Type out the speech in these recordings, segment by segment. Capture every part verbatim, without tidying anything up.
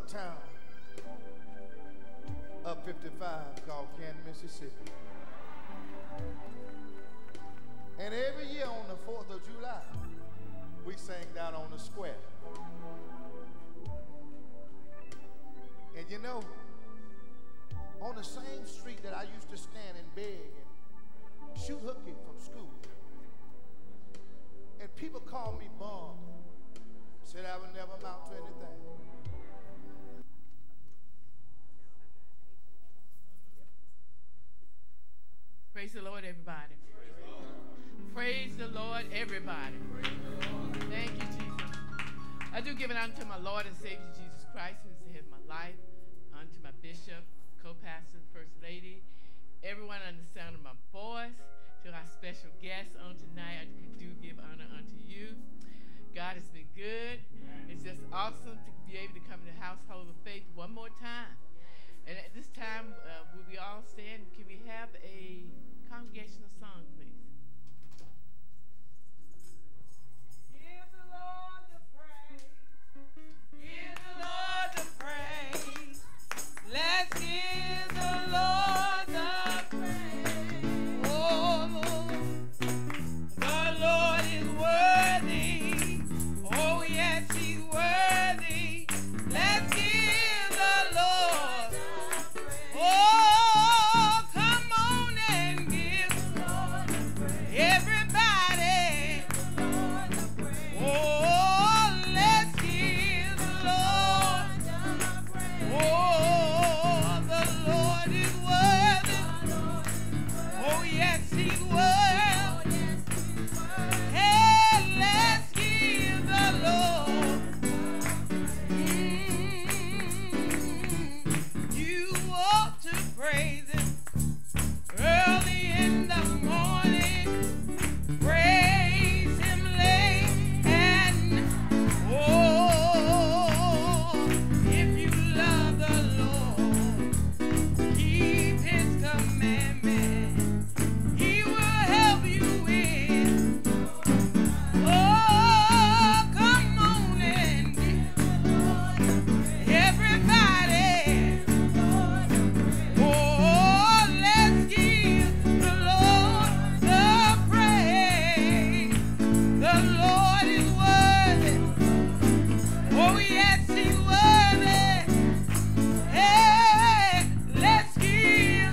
town up fifty-five called Canton, Mississippi. And every year on the fourth of July, we sang down on the square. And you know, on the same street that I used to stand and beg and shoot hooky from school, and people called me bum, said I would never amount to anything. Praise the Lord, everybody. Praise the Lord, everybody. Thank you, Jesus. I do give it unto my Lord and Savior Jesus Christ, who is the head of my life, unto my bishop, co-pastor, first lady, everyone under the sound of my voice, to our special guests on tonight. I do give honor unto you. God has been good. It's just awesome to be able to come to the household of faith one more time. And at this time, uh, will we all stand? Can we have a congregational song, please? Give the Lord the praise. Give the Lord the praise. Let's give the Lord the praise. Oh, the Lord is worthy. Oh, yes, he's worthy. Let's give the Lord the praise. Oh, come on and give the Lord the praise. Everybody. Oh, let's give the Lord the praise. Oh, the Lord is worthy. Oh, yes, he's worthy. Hey, let's give the Lord. Mm, you ought to praise him early in the morning. Praise him late and oh, if you love the Lord, keep his commandments. He will help you win. Oh, come on and give everybody. Oh, let's give the Lord the praise. The Lord is worthy. Oh, yes, he's worthy. Hey, let's give.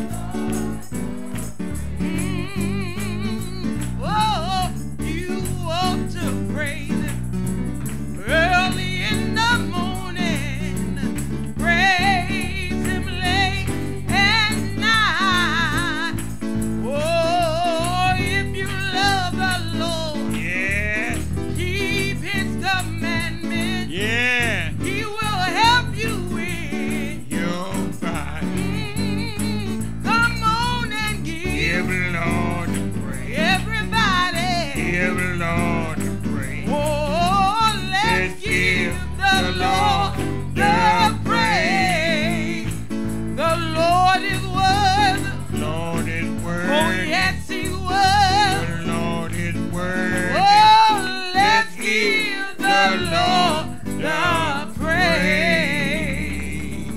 Mm, oh, you ought to praise him early in the morning. Praise him late at night. Oh, if you love the Lord, Yeah, keep his commandments. yeah, He will help you win. you're fine. Mm, come on and Give give the Lord the praise. everybody. Give the Lord the praise. Oh, let's give the Lord the praise. The Lord is worthy. Lord is Oh, worthy. yes, he's worthy. The Lord is worthy. Oh, let's give the Lord the praise.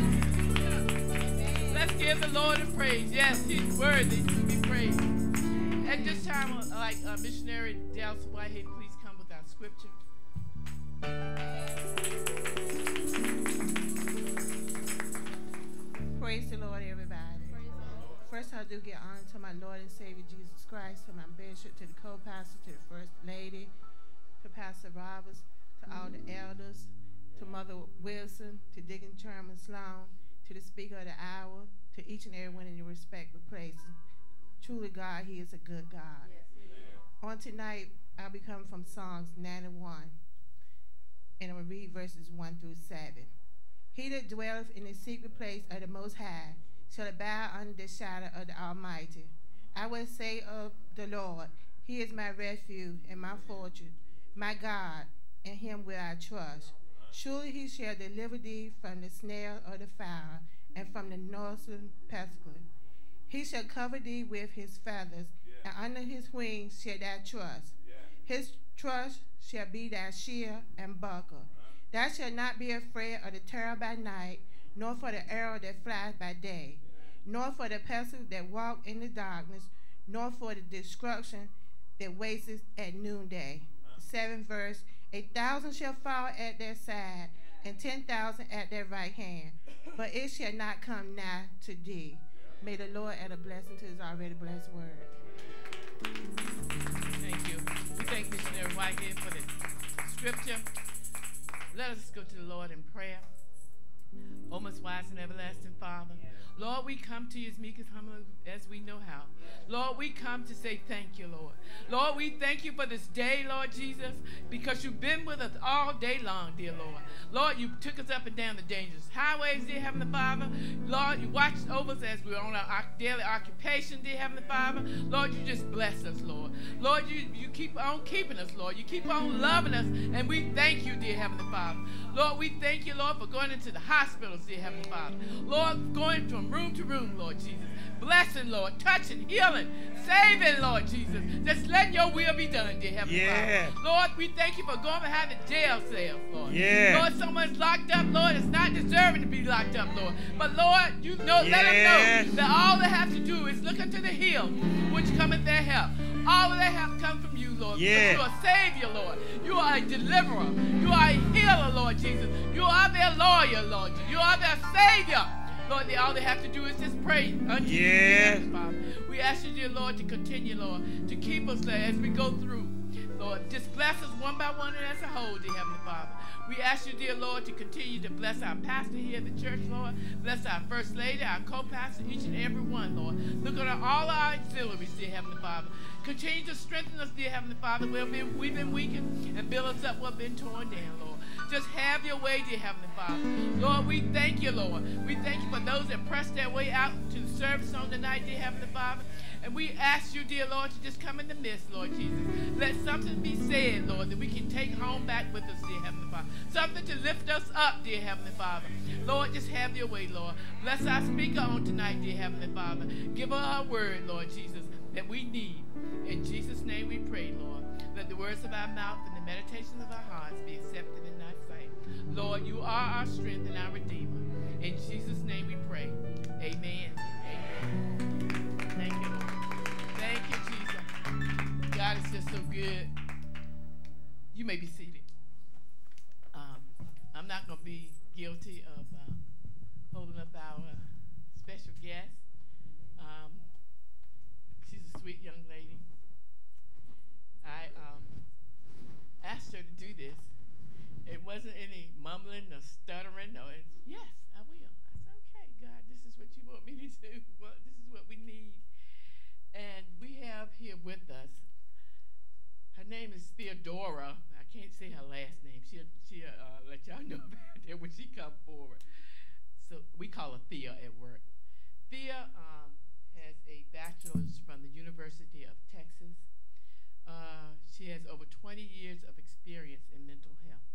Let's give the Lord a praise. Yes, he's worthy to be praised. At this time, uh, like uh, Missionary Dallas Whitehead, please come with our scripture. Praise the Lord, everybody. First, I do give honor to my Lord and Savior Jesus Christ, to my bishop, to the co-pastor, to the first lady, to Pastor Roberts, to all the elders, to Mother Wilson, to Deacon Chairman Sloan, to the speaker of the hour, to each and every one in your respective places. Truly, God, he is a good God. On tonight, I'll be coming from Psalms ninety-one, and I'm going to read verses one through seven. He that dwelleth in the secret place of the Most High shall abide under the shadow of the Almighty. I will say of the Lord, he is my refuge and my fortress, my God, in him will I trust. Surely he shall deliver thee from the snare of the fowler and from the noisome pestilence. He shall cover thee with his feathers, yeah. And under his wings shall thou trust. Yeah. His trust shall be thy shield and buckler. Uh-huh. Thou shalt not be afraid of the terror by night, nor for the arrow that flies by day, nor for the pestilence that walk in the darkness, nor for the destruction that wasteth at noonday. Seventh verse, a thousand shall fall at their side, and ten thousand at their right hand, but it shall not come nigh to thee. May the Lord add a blessing to his already blessed word. Thank you. We thank Missionary Whitehead for the scripture. Let us go to the Lord in prayer. O most wise and everlasting Father, Lord, we come to you as meek as humble as we know how. Lord, we come to say thank you, Lord. Lord, we thank you for this day, Lord Jesus, because you've been with us all day long, dear Lord. Lord, you took us up and down the dangerous highways, dear Heavenly Father. Lord, you watched over us as we were on our daily occupation, dear Heavenly Father. Lord, you just bless us, Lord. Lord, you, you keep on keeping us, Lord. You keep on loving us, and we thank you, dear Heavenly Father. Lord, we thank you, Lord, for going into the hospitals, dear Heavenly Father. Lord, going from room to room, Lord Jesus. Blessing, Lord, touching, healing, saving, Lord Jesus. Just let your will be done, dear Heavenly Yeah. Father. Lord, we thank you for going behind the jail cells, Lord. Yeah. Lord, someone's locked up, Lord, is not deserving to be locked up, Lord. But Lord, you know, let Yes. them know that all they have to do is look unto the hill, which cometh their help. All of their help comes from you, Lord. Yeah. You are a Savior, Lord. You are a deliverer. You are a healer, Lord Jesus. You are their lawyer, Lord. You are their Savior. Lord, they, all they have to do is just pray unto you, dear Yes. Heavenly Father. We ask you, dear Lord, to continue, Lord, to keep us there as we go through. Lord, just bless us one by one and as a whole, dear Heavenly Father. We ask you, dear Lord, to continue to bless our pastor here at the church, Lord. Bless our first lady, our co-pastor, each and every one, Lord. Look at all our auxiliaries, dear Heavenly Father. Continue to strengthen us, dear Heavenly Father, where we've been weakened, and build us up where we've been torn down, Lord. Just have your way, dear Heavenly Father. Lord, we thank you, Lord. We thank you for those that pressed their way out to the service on tonight, dear Heavenly Father. And we ask you, dear Lord, to just come in the midst, Lord Jesus. Let something be said, Lord, that we can take home back with us, dear Heavenly Father. Something to lift us up, dear Heavenly Father. Lord, just have your way, Lord. Bless our speaker on tonight, dear Heavenly Father. Give her a word, Lord Jesus, that we need. In Jesus' name we pray, Lord. Let the words of our mouth and the meditations of our hearts be accepted in thy sight. Lord, you are our strength and our Redeemer. In Jesus' name we pray. Amen. Amen. Thank you, Lord. Thank you, Jesus. God is just so good. You may be seated. Um, I'm not going to be guilty of uh, holding up our uh, special guest. Um, she's a sweet young lady. I um, asked her to do this. It wasn't any mumbling or stuttering. Or it's, yes, I will. I said, okay, God, this is what you want me to do. Well, this is what we need. And we have here with us, her name is Theodora. I can't say her last name. She'll, she'll uh, let y'all know about that when she comes forward. So we call her Thea at work. Thea um, has a bachelor's from the University of Texas. Uh, she has over twenty years of experience in mental health.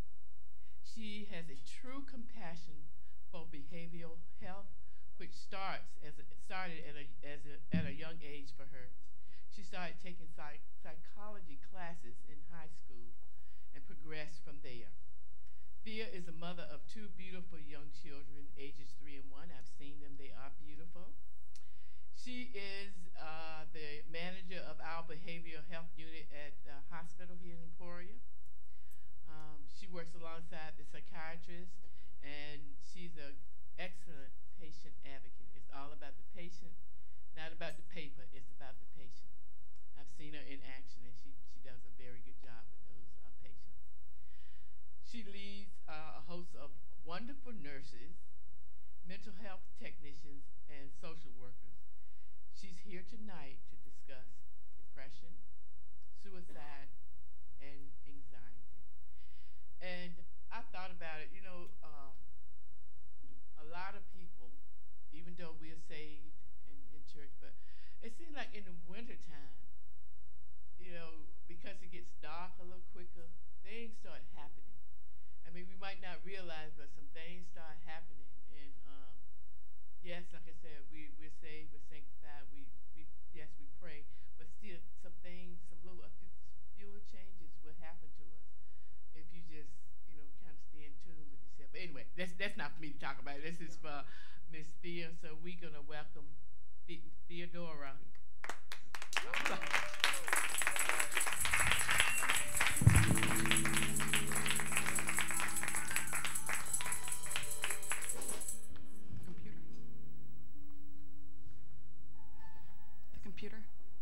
She has a true compassion for behavioral health, which starts as a, started at a, as a, at a young age for her. She started taking psych, psychology classes in high school and progressed from there. Thea is a mother of two beautiful young children, ages three and one. I've seen them. They are beautiful. She is uh, the manager of our behavioral health unit at the hospital here in Emporia. Um, she works alongside the psychiatrist, and she's an excellent patient advocate. It's all about the patient, not about the paper. It's about the patient. I've seen her in action, and she, she does a very good job with those uh, patients. She leads uh, a host of wonderful nurses, mental health technicians, and social workers. She's here tonight to discuss depression, suicide, and anxiety. And I thought about it, you know, um, a lot of people, even though we're saved in, in church, but it seems like in the wintertime, you know, because it gets dark a little quicker, things start happening. I mean, we might not realize, but some things start happening. And um, yes, like I said, we, we're saved, we're sanctified, we, we yes, we pray, but still some things, some little, a few, few changes will happen to us if you just, you know, kind of stay talk about it. This is for Miss Thea, so we're going to welcome the- Theodora. Computer?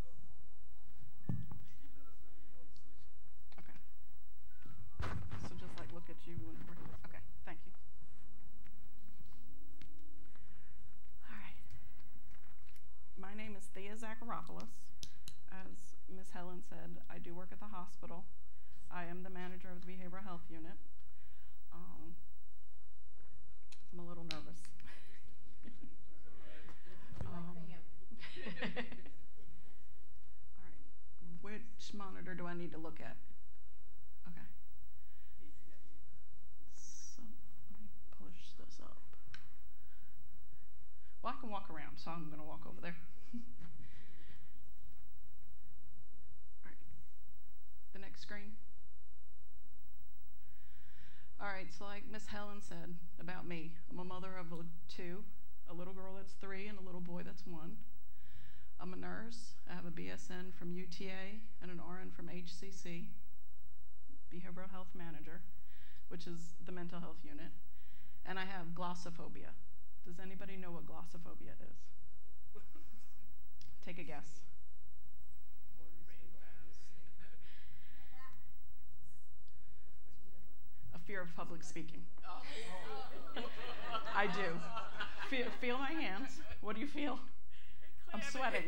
Okay. So just like look at you when we're, okay, thank you. All right. My name is Theodora Zacharopoulus. As Miss Helen said, I do work at the hospital. I am the manager of the behavioral health unit. Um, I'm a little nervous. um, Which monitor do I need to look at? Okay. So let me push this up. Well, I can walk around, so I'm going to walk over there. All right. The next screen. All right, so like Miss Helen said about me, I'm a mother of a two, a little girl that's three and a little boy that's one. I'm a nurse. I have a B S N from U T A and an R N from H C C, Behavioral Health Manager, which is the mental health unit. And I have glossophobia. Does anybody know what glossophobia is? Take a guess. A fear of public speaking. I do. Feel, feel my hands. What do you feel? I'm sweating.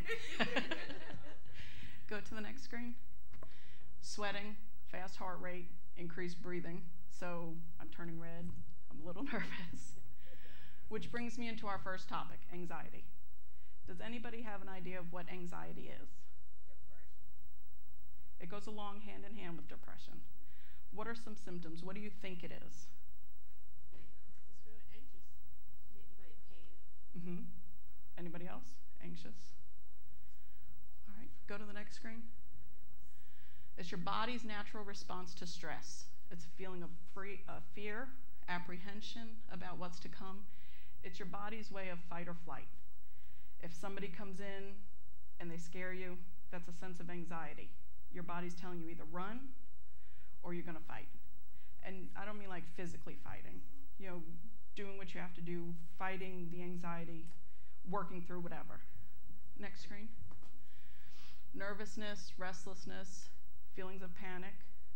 Go to the next screen. Sweating, fast heart rate, increased breathing. So I'm turning red. I'm a little nervous. Which brings me into our first topic, anxiety. Does anybody have an idea of what anxiety is? Depression. It goes along hand in hand with depression. What are some symptoms? What do you think it is? Just feeling anxious. Yeah, you might pain. Mm-hmm. Anybody else? Anxious? All right, go to the next screen. It's your body's natural response to stress. It's a feeling of free, uh, fear, apprehension about what's to come. It's your body's way of fight or flight. If somebody comes in and they scare you, that's a sense of anxiety. Your body's telling you either run or you're going to fight. And I don't mean like physically fighting, you know, doing what you have to do, fighting the anxiety, working through whatever. Next screen. Nervousness, restlessness, feelings of panic,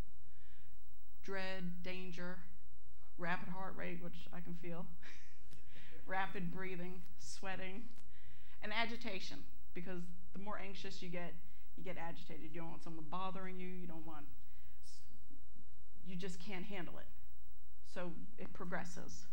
dread, danger, rapid heart rate, which I can feel, rapid breathing, sweating, and agitation, because the more anxious you get, you get agitated. You don't want someone bothering you. You don't want, you just can't handle it. So it progresses.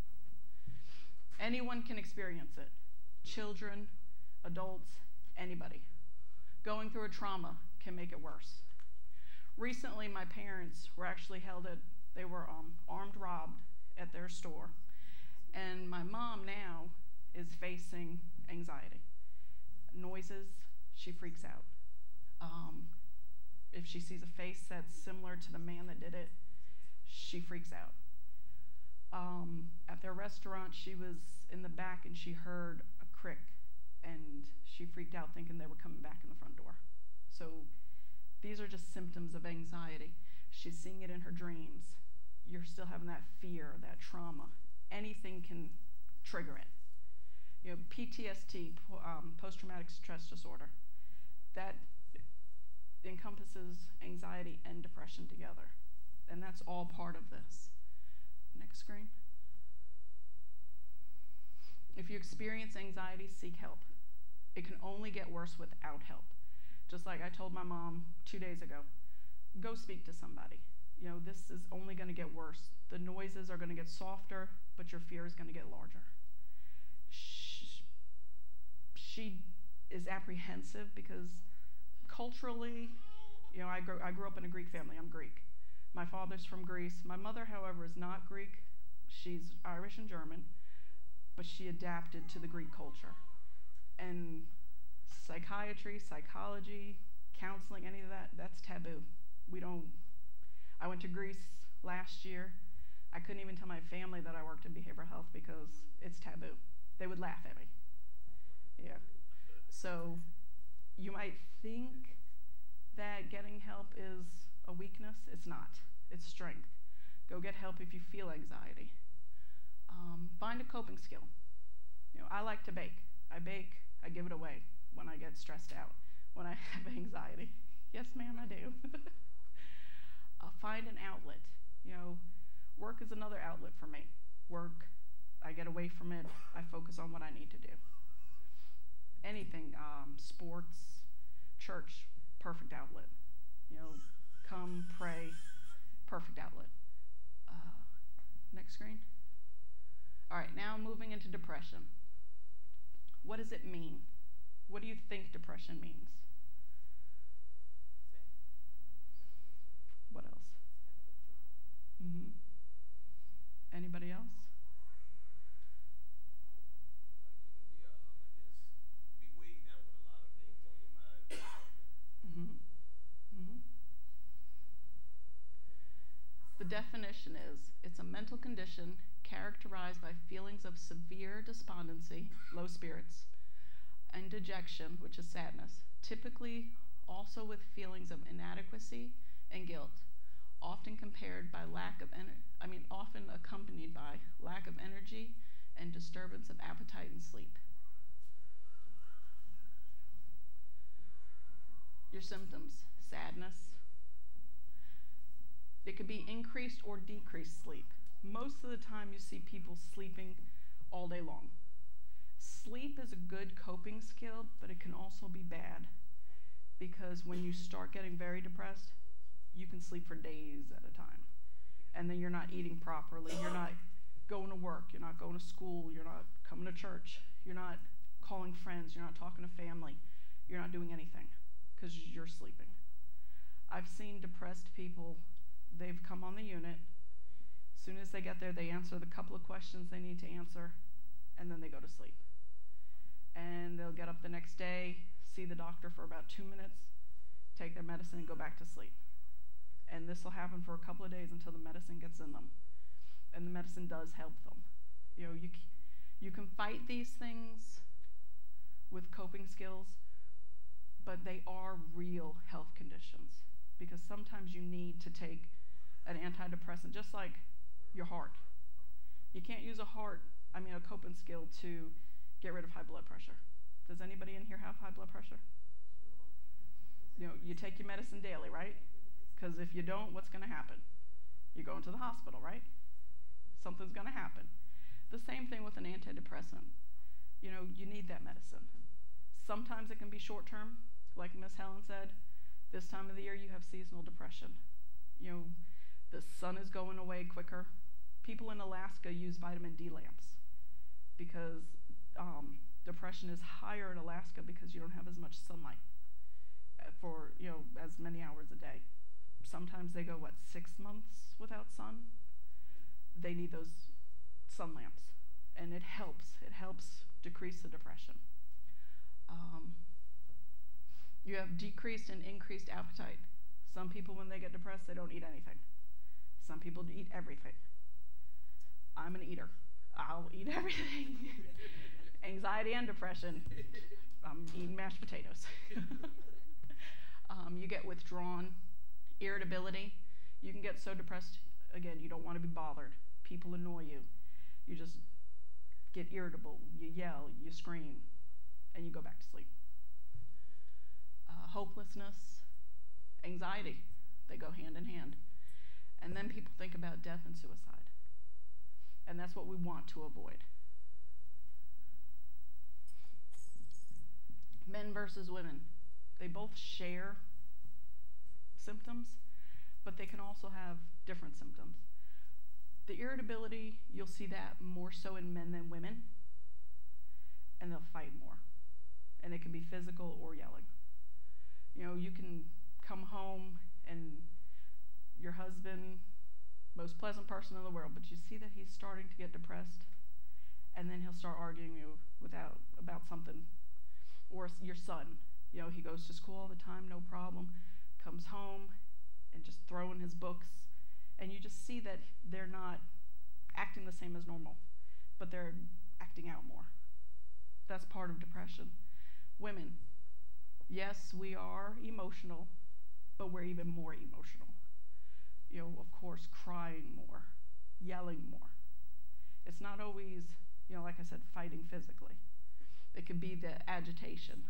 Anyone can experience it. Children, adults, anybody. Going through a trauma can make it worse. Recently, my parents were actually held at, they were um, armed robbed at their store. And my mom now is facing anxiety. Noises, she freaks out. Um, if she sees a face that's similar to the man that did it, she freaks out. Um, at their restaurant, she was in the back and she heard a crick and she freaked out thinking they were coming back in the front door. So these are just symptoms of anxiety. She's seeing it in her dreams. You're still having that fear, that trauma. Anything can trigger it. You know, P T S D, um, post-traumatic stress disorder, that encompasses anxiety and depression together. And that's all part of this. Next screen. If you experience anxiety, seek help. It can only get worse without help. Just like I told my mom two days ago, go speak to somebody. You know, this is only going to get worse. The noises are going to get softer, but your fear is going to get larger. She, she is apprehensive because culturally, you know, I grew, I grew up in a Greek family. I'm Greek. My father's from Greece. My mother, however, is not Greek. She's Irish and German, but she adapted to the Greek culture. And psychiatry, psychology, counseling, any of that, that's taboo. We don't, I went to Greece last year. I couldn't even tell my family that I worked in behavioral health because it's taboo. They would laugh at me. Yeah. So you might think that getting help is a weakness. It's not. It's strength. Go get help if you feel anxiety. Um, find a coping skill. You know, I like to bake. I bake. I give it away when I get stressed out, when I have anxiety. Yes, ma'am, I do. uh, find an outlet. You know, work is another outlet for me. Work, I get away from it. I focus on what I need to do. Anything, um, sports, church, perfect outlet. You know, come, pray, perfect outlet. Uh, next screen. All right, now moving into depression. What does it mean? What do you think depression means? What else? Mm-hmm. Anybody else? Mm-hmm. Mm-hmm. The definition is, it's a mental condition characterized by feelings of severe despondency, low spirits, and dejection, which is sadness, typically also with feelings of inadequacy and guilt, often compared by lack of ener- I mean, often accompanied by lack of energy and disturbance of appetite and sleep. Your symptoms: sadness. It could be increased or decreased sleep. Most of the time you see people sleeping all day long. Sleep is a good coping skill, but it can also be bad, because when you start getting very depressed, you can sleep for days at a time. And then you're not eating properly, you're not going to work, you're not going to school, you're not coming to church, you're not calling friends, you're not talking to family, you're not doing anything because you're sleeping. I've seen depressed people, they've come on the unit. As soon as they get there, they answer the couple of questions they need to answer, and then they go to sleep. And they'll get up the next day, see the doctor for about two minutes, take their medicine, and go back to sleep. And this will happen for a couple of days until the medicine gets in them. And the medicine does help them. You know, you, you can fight these things with coping skills, but they are real health conditions, because sometimes you need to take an antidepressant, just like your heart. You can't use a heart, I mean a coping skill, to get rid of high blood pressure. Does anybody in here have high blood pressure? You know, you take your medicine daily, right? Because if you don't, what's going to happen? You go into the hospital, right? Something's going to happen. The same thing with an antidepressant. You know, you need that medicine. Sometimes it can be short term, like Miss Helen said. This time of the year you have seasonal depression. You know, the sun is going away quicker. People in Alaska use vitamin D lamps because um, depression is higher in Alaska because you don't have as much sunlight for, you know, as many hours a day. Sometimes they go, what, six months without sun? They need those sun lamps, and it helps. It helps decrease the depression. Um, you have decreased and increased appetite. Some people, when they get depressed, they don't eat anything. Some people eat everything. I'm an eater. I'll eat everything. Anxiety and depression. I'm eating mashed potatoes. um, you get withdrawn, irritability. You can get so depressed, again, you don't want to be bothered. People annoy you. You just get irritable. You yell, you scream, and you go back to sleep. Uh, hopelessness, anxiety, they go hand in hand. And then people think about death and suicide. And that's what we want to avoid. Men versus women. They both share symptoms, but they can also have different symptoms. The irritability, you'll see that more so in men than women, and they'll fight more. And it can be physical or yelling. You know, you can come home and your husband, most pleasant person in the world, but you see that he's starting to get depressed, and then he'll start arguing you without about something. Or your son, you know, he goes to school all the time, no problem, comes home and just throwing his books, and you just see that they're not acting the same as normal, but they're acting out more. That's part of depression. Women, yes, we are emotional, but we're even more emotional. You know, of course, crying more, yelling more. It's not always, you know, like I said, fighting physically. It could be the agitation.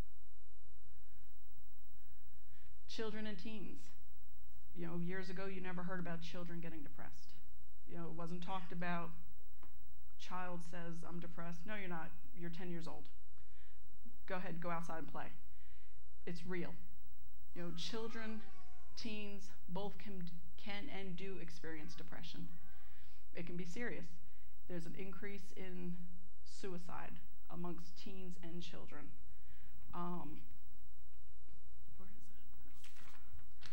Children and teens. You know, years ago, you never heard about children getting depressed. You know, it wasn't talked about. Child says, I'm depressed. No, you're not. You're ten years old. Go ahead, go outside and play. It's real. You know, children, teens, both can, can and do experience depression. It can be serious. There's an increase in suicide amongst teens and children. Um, where is it?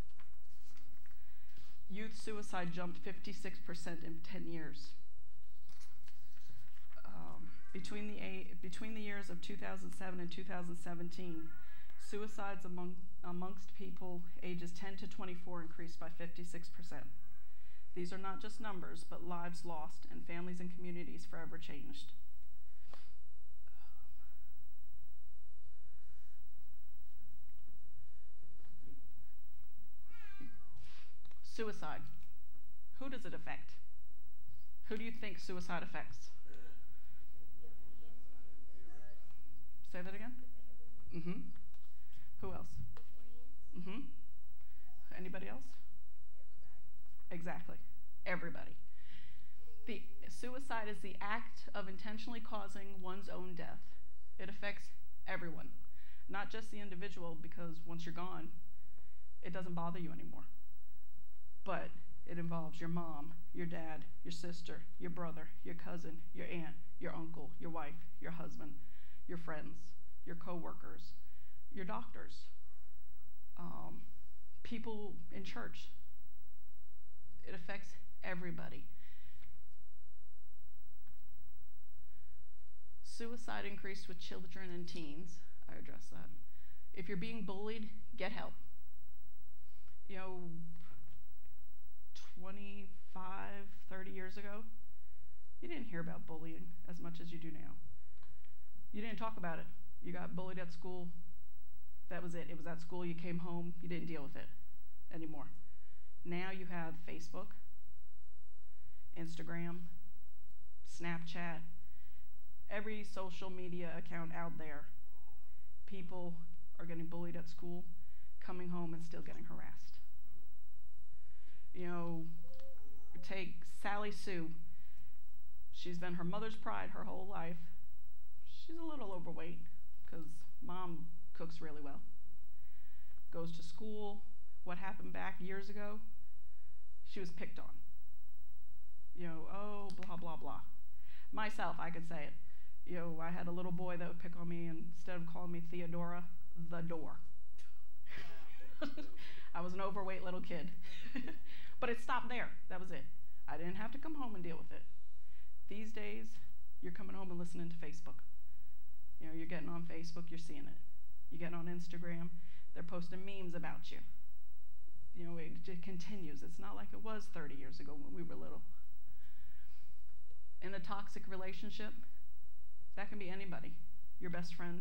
Youth suicide jumped fifty-six percent in ten years. Um, between the a- between the years of two thousand seven and two thousand seventeen, suicides among amongst people ages ten to twenty-four increased by fifty-six percent. These are not just numbers, but lives lost and families and communities forever changed. Suicide. Who does it affect? Who do you think suicide affects? Say that again? Mm-hmm. Who else? Mm-hmm. Anybody else? Exactly. Everybody. The suicide is the act of intentionally causing one's own death. It affects everyone, not just the individual, because once you're gone, it doesn't bother you anymore. But it involves your mom, your dad, your sister, your brother, your cousin, your aunt, your uncle, your wife, your husband, your friends, your coworkers, your doctors, um, people in church. It affects everybody. Suicide increased with children and teens. I addressed that. If you're being bullied, get help. You know, twenty-five, thirty years ago, you didn't hear about bullying as much as you do now. You didn't talk about it. You got bullied at school. That was it. It was at school. You came home. You didn't deal with it anymore. Now you have Facebook, Instagram, Snapchat, every social media account out there. People are getting bullied at school, coming home and still getting harassed. You know, take Sally Sue. She's been her mother's pride her whole life. She's a little overweight because mom cooks really well. Goes to school. What happened back years ago? She was picked on. You know, oh, blah, blah, blah. Myself, I could say it. You know, I had a little boy that would pick on me, and instead of calling me Theodora, the door. I was an overweight little kid. But it stopped there. That was it. I didn't have to come home and deal with it. These days, you're coming home and listening to Facebook. You know, you're getting on Facebook, you're seeing it. You get on Instagram, they're posting memes about you. You know, it, it continues. It's not like it was thirty years ago when we were little. In a toxic relationship, that can be anybody. Your best friend,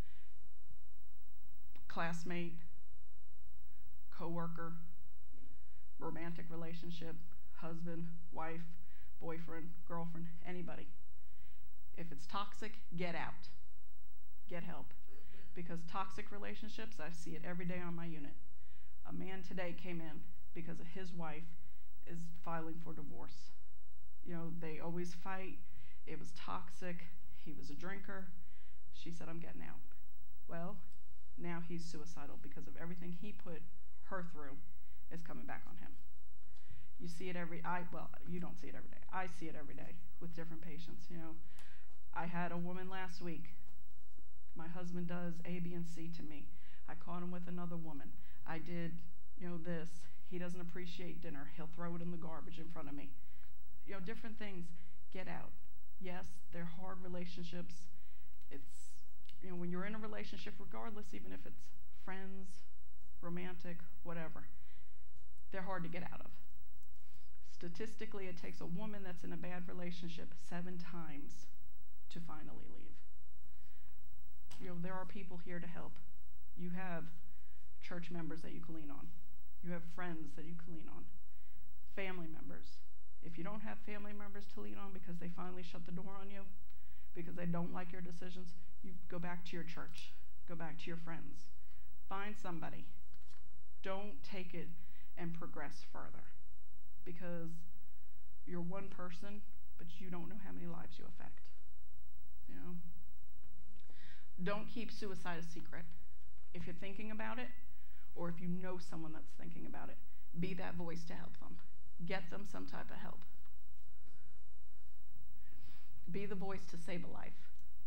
classmate, coworker, romantic relationship, husband, wife, boyfriend, girlfriend, anybody. If it's toxic, get out. Get help. Because toxic relationships, I see it every day on my unit. A man today came in because his wife is filing for divorce. You know, they always fight. It was toxic. He was a drinker. She said, I'm getting out. Well, now he's suicidal because of everything he put her through is coming back on him. You see it every, I, well, you don't see it every day. I see it every day with different patients. You know, I had a woman last week. My husband does A, B, and C to me. I caught him with another woman. I did, you know, this. He doesn't appreciate dinner. He'll throw it in the garbage in front of me. You know, different things. Get out. Yes, they're hard relationships. It's, you know, when you're in a relationship, regardless, even if it's friends, romantic, whatever, they're hard to get out of. Statistically, it takes a woman that's in a bad relationship seven times to finally leave. You know, there are people here to help. You have church members that you can lean on. You have friends that you can lean on. Family members. If you don't have family members to lean on because they finally shut the door on you, because they don't like your decisions, you go back to your church. Go back to your friends. Find somebody. Don't take it and progress further, because you're one person, but you don't know how many lives you affect. You know? Don't keep suicide a secret. If you're thinking about it, or if you know someone that's thinking about it, be that voice to help them. Get them some type of help. Be the voice to save a life.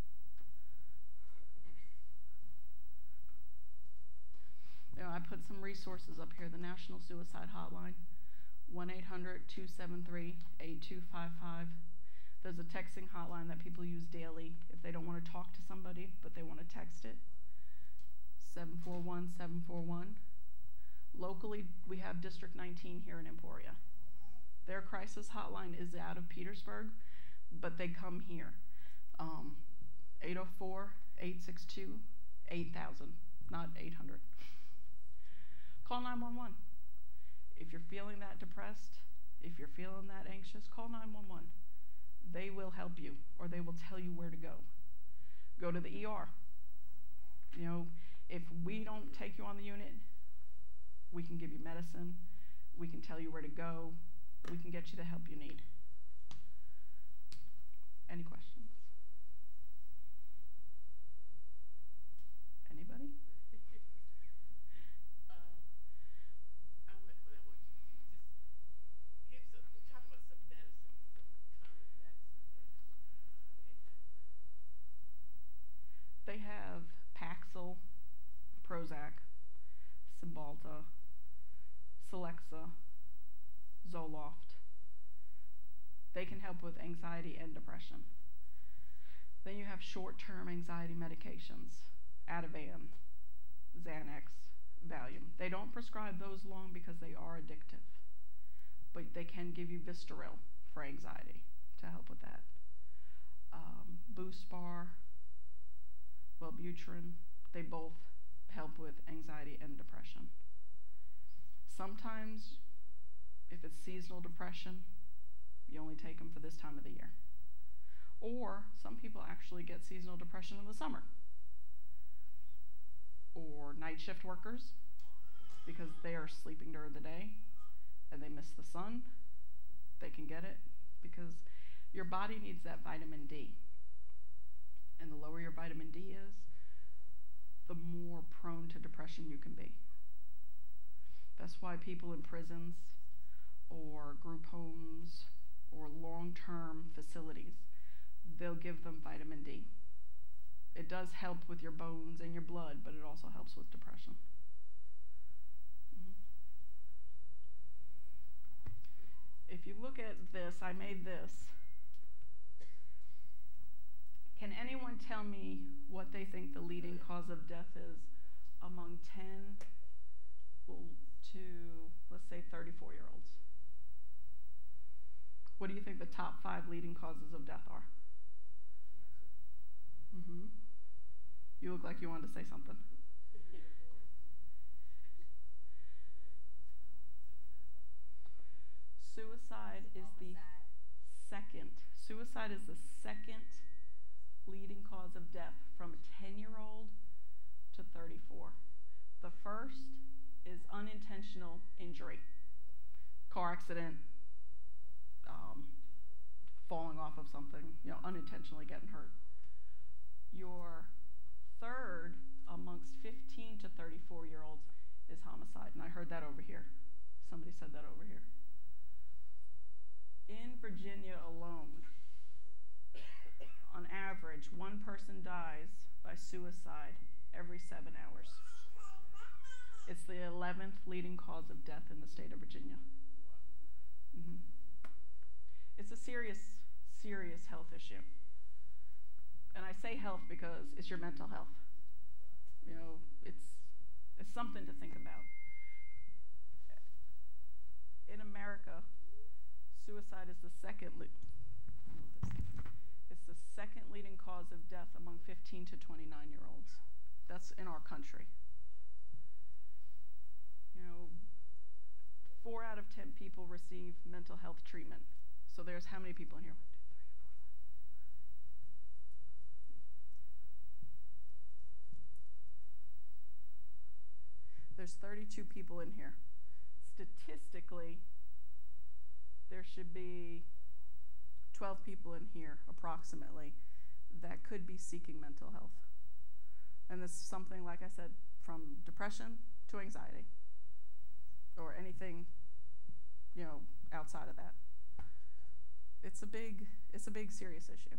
You know, I put some resources up here. The National Suicide Hotline, one eight hundred, two seven three, eight two five five. There's a texting hotline that people use daily if they don't want to talk to somebody, but they want to text it. seven four one, seven four one. Locally, we have District nineteen here in Emporia. Their crisis hotline is out of Petersburg, but they come here. Um, eight oh four, eight six two, eight thousand, not eight hundred. Call nine one one. If you're feeling that depressed, if you're feeling that anxious, call nine one one. They will help you, or they will tell you where to go. Go to the E R. You know, if we don't take you on the unit, we can give you medicine. We can tell you where to go. We can get you the help you need. Any questions? Anybody? Um, I want, what I want you to do, just give some, talk about some medicines, some common medicines that uh, antidepressants. They have Paxil, Prozac, Cymbalta, Celexa, Zoloft. They can help with anxiety and depression. Then you have short-term anxiety medications, Ativan, Xanax, Valium. They don't prescribe those long because they are addictive, but they can give you Vistaril for anxiety to help with that. Um, Buspar, Wellbutrin, they both help with anxiety and depression. Sometimes, if it's seasonal depression, you only take them for this time of the year. Or some people actually get seasonal depression in the summer. Or night shift workers, because they are sleeping during the day and they miss the sun, they can get it because your body needs that vitamin D. And the lower your vitamin D is, the more prone to depression you can be. That's why people in prisons or group homes or long-term facilities, they'll give them vitamin D. It does help with your bones and your blood, but it also helps with depression. Mm-hmm. If you look at this, I made this. Can anyone tell me what they think the leading cause of death is among ten to, let's say, thirty-four-year-olds? What do you think the top five leading causes of death are? Mm-hmm. You look like you wanted to say something. Suicide is the second. Suicide is the second leading cause of death from a ten-year-old to thirty-four. The first is unintentional injury. Car accident, um, falling off of something, you know, unintentionally getting hurt. Your third amongst fifteen to thirty-four-year-olds is homicide, and I heard that over here. Somebody said that over here. In Virginia alone, on average, one person dies by suicide every seven hours. It's the eleventh leading cause of death in the state of Virginia. Mm-hmm. It's a serious, serious health issue. And I say health because it's your mental health. You know, it's, it's something to think about. In America, second le- it's the second leading cause of death among fifteen to twenty-nine year olds. That's in our country. You know, four out of ten people receive mental health treatment. So there's how many people in here? One, two, three, four, five. There's thirty-two people in here. Statistically, there should be twelve people in here, approximately, that could be seeking mental health. And this is something, like I said, from depression to anxiety, or anything, you know, outside of that. It's a big, it's a big, serious issue.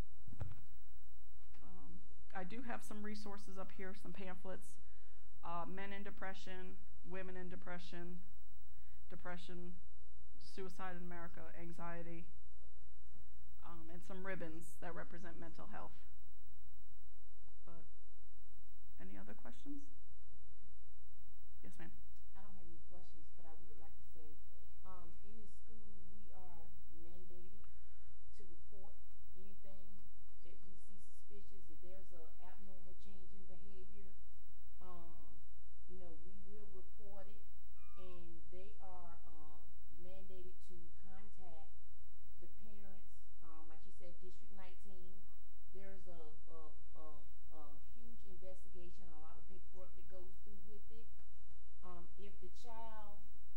Um, I do have some resources up here, some pamphlets. Uh, men in depression, women in depression, depression, suicide in America, anxiety, um, and some ribbons that represent mental health. But any other questions? Yes, ma'am. I don't have any questions, but I would like to say, um, in this school, we are mandated to report anything that we see suspicious. If there's an abnormal change in behavior, um, you know, we will report it, and they are um, mandated to contact the parents. Um, like you said, District nineteen, there's a, a, a, a huge investigation, a lot of paperwork that goes through with it. Um, if the child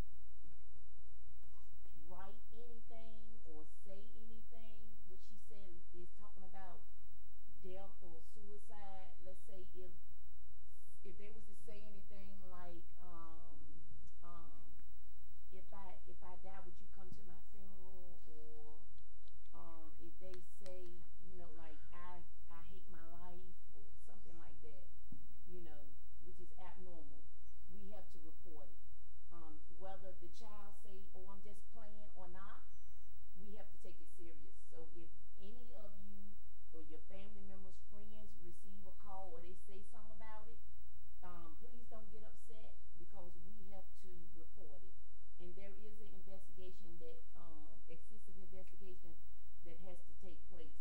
write anything or say anything, what she said is talking about death or suicide. Let's say if if they was to say anything like, um, um, if I if I die, would you come to my funeral? Or um, if they say, you know, like I I hate my life or something like that, you know, which is abnormal, we have to report it. Um, whether the child say, oh, I'm just playing or not, we have to take it serious. So if any of you or your family members, friends receive a call or they say something about it, um, please don't get upset, because we have to report it. And there is an investigation that, um, excessive investigation that has to take place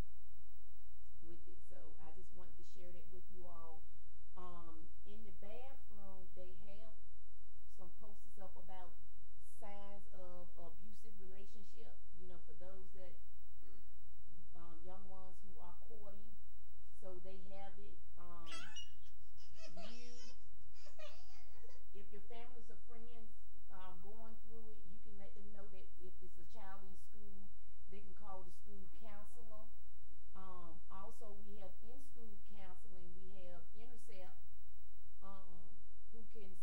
with it. So I just wanted to share that with you all. Um, in the bathroom, they have some posters up about signs of abusive relationship, you know, for those that, um, young ones who are courting. So they have it. Um, you, if your families or friends um, going through it, you can let them know that if it's a child in school, they can call the school counselor. Um, also, we have in-school counseling. We have Intercept, um, who can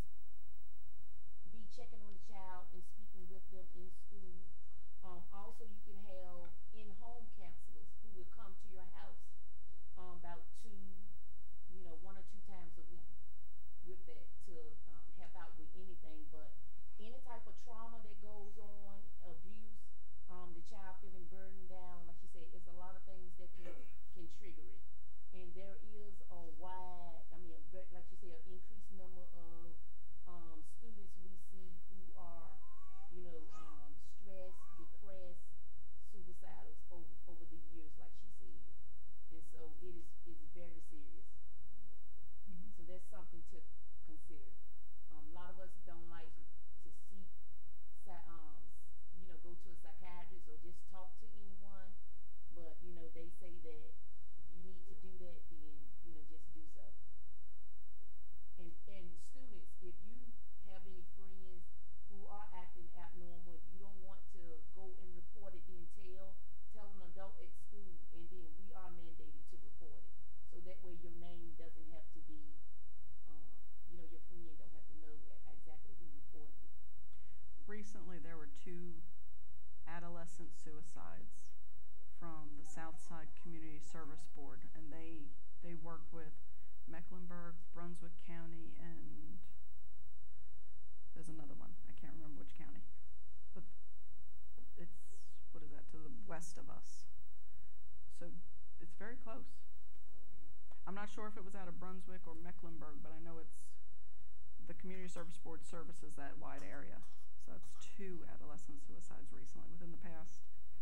be checking on the child and speaking with them in school. Um, also, you can have in-home counselors who will come to your house um, about two, you know, one or two times a week with that to um, help out with anything. But any type of trauma that goes on, abuse, um, the child feeling burdened down, like you said, it's a lot of things that can, can trigger it. And there is a wide, I mean, a very, like you say, an increased number of um, students we see who are, you know, um, stressed, depressed, suicidal over, over the years, like she said. And so it is it's very serious. Mm-hmm. So that's something to consider. Um, a lot of us don't like to seek, um, you know, go to a psychiatrist or just talk to anyone. But, you know, they say that if you need to do that, then, you know, just do so. And, and students, if you have any friends who are acting abnormal, if you don't want to go and report it, then tell, tell an adult at school, and then we are mandated to report it. So that way your name doesn't have to be, um, you know, your friend don't have to know exactly who reported it. Recently, there were two adolescent suicides from the Southside Community Service Board, and they they work with Mecklenburg, Brunswick County, and there's another one. I can't remember which county, but it's, what is that, to the west of us. So it's very close. I'm not sure if it was out of Brunswick or Mecklenburg, but I know it's the Community Service Board services that wide area. So that's two adolescent suicides recently within the past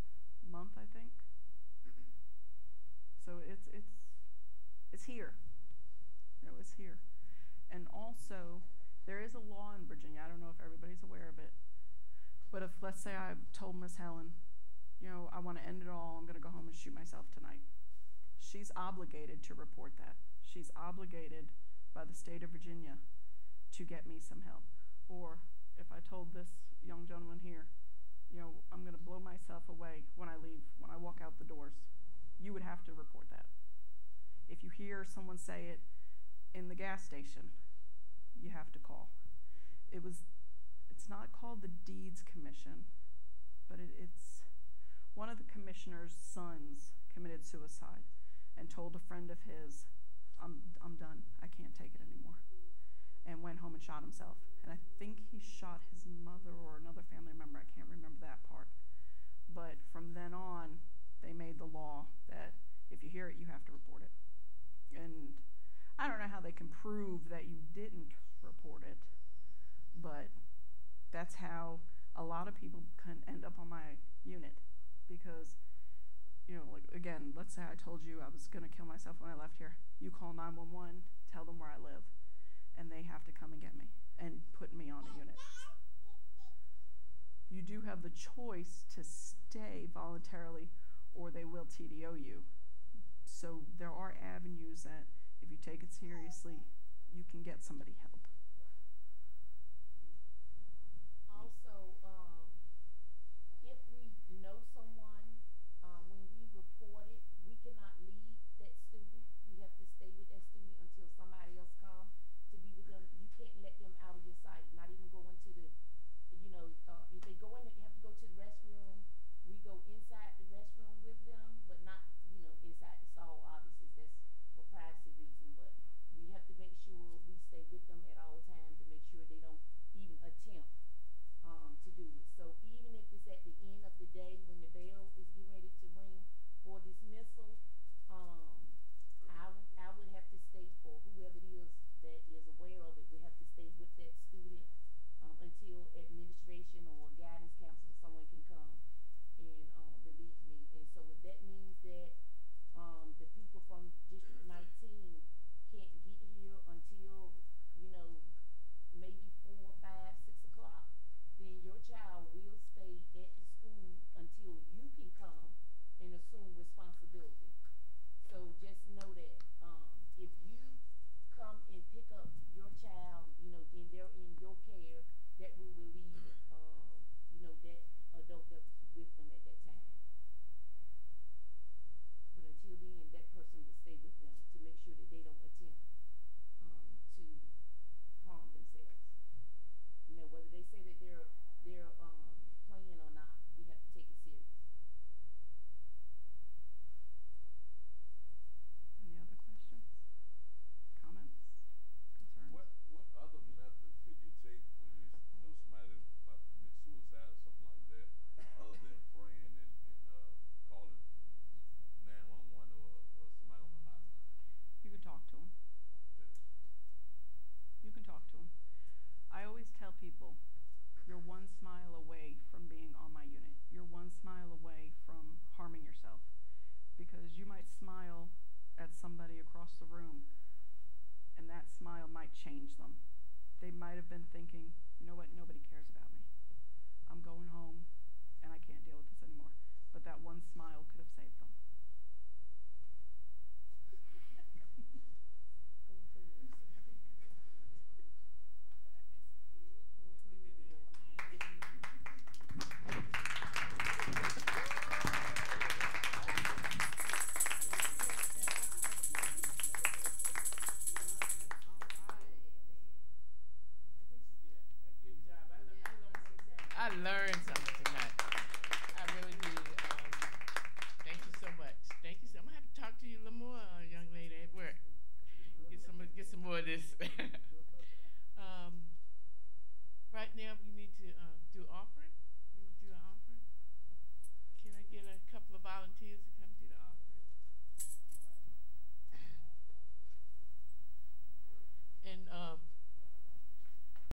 But if, let's say I told Miss Helen, you know, I want to end it all, I'm going to go home and shoot myself tonight. She's obligated to report that. She's obligated by the state of Virginia to get me some help. Or if I told this young gentleman here, you know, I'm going to blow myself away when I leave, when I walk out the doors, you would have to report that. If you hear someone say it in the gas station, you have to call. It was, it's not called the Deeds Commission, but it, it's one of the commissioner's sons committed suicide and told a friend of his, I'm, I'm done, I can't take it anymore, and went home and shot himself. And I think he shot his mother or another family member, I can't remember that part. But from then on, they made the law that if you hear it, you have to report it. And I don't know how they can prove that you didn't report it, but that's how a lot of people can end up on my unit. Because, you know, like, again, let's say I told you I was going to kill myself when I left here. You call nine one one, tell them where I live, and they have to come and get me and put me on a unit. You do have the choice to stay voluntarily, or they will T D O you. So there are avenues that, if you take it seriously, you can get somebody help. Also, um, if we know someone, uh, when we report it, we cannot leave that student. We have to stay with that student until somebody else comes to be with them. You can't let them out of your sight, not even go into the, you know, uh, if they go in, they have to go to the restroom. We go inside the restroom with them, but not, you know, inside the stall, obviously. That's for privacy reason, but we have to make sure we stay with them at all times to make sure they don't even attempt um, to do it. So even if it's at the end of the day when the bell is getting ready to ring for dismissal, um, I, w I would have to stay, or whoever it is that is aware of it, we have to stay with that student um, until administration or guidance counselor, someone can come and um, relieve me. And so if that means that um, the people from District nineteen can't get here until, you know, maybe four, five, six o'clock, then your child will stay at the school until you can come and assume responsibility. So just know that um, if you come and pick up your child, you know, then they're in your care, that will relieve, uh, you know, that adult that was with them at that time. But until then, that person will stay with them to make sure that they don't attempt um, to harm themselves. You know, whether they say that they're they're um, playing or not, we have to take it serious. Any other questions, comments, concerns? What what other method could you take when you know somebody about to commit suicide or something like that, other than praying and, and uh, calling nine one one or, or somebody on the hotline? You can talk to them. Just You can talk to them. I always tell people, you're one smile away from being on my unit. You're one smile away from harming yourself. Because you might smile at somebody across the room, and that smile might change them. They might have been thinking, you know what, nobody cares about me. I'm going home, and I can't deal with this anymore. But that one smile could have saved them. I learned something tonight. I really did. Um, thank you so much. Thank you so much. I'm gonna have to talk to you a little more, uh, young lady at work. Get some, get some more of this. um, right now, we need to uh, do offering. We need to do an offering. Can I get a couple of volunteers to come do the offering? And um.